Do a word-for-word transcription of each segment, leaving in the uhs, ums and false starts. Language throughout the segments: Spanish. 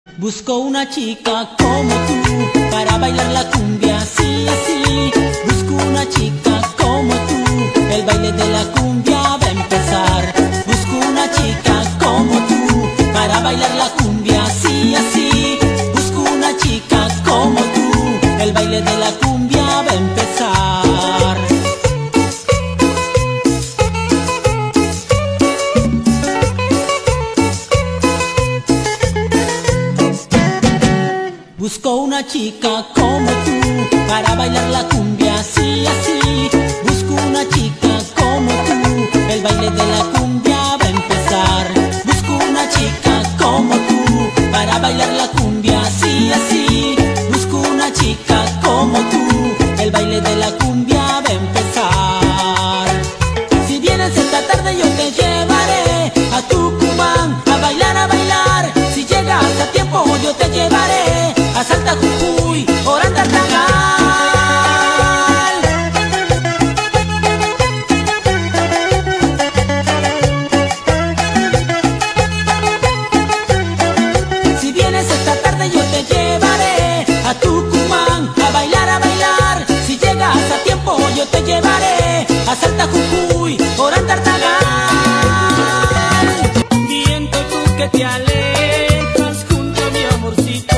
Busco una chica como tú para bailar la cumbia así, así. Busco una chica como tú, el baile de la cumbia va a empezar. Busco una chica como tú para bailar la cumbia así, así. Busco una chica como tú, el baile de la cumbia va a empezar. Busco una chica como tú para bailar la cumbia así, así. Busco una chica como tú, el baile de la cumbia va a empezar. Busco una chica como tú para bailar la cumbia así, así. Busco una chica como tú, el baile de la cumbia va a empezar. Si vienes esta tarde yo te llevaré a Tucumán a bailar, a bailar. Si llegas a tiempo yo te llevaré a Salta, Jujuy, Orán, Tartagal. Si vienes esta tarde yo te llevaré a Tucumán a bailar, a bailar. Si llegas a tiempo yo te llevaré a Salta, Jujuy, Orán, Tartagal. Viento tú que te alejas junto a mi amorcito,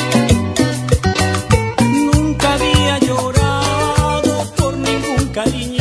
cariño.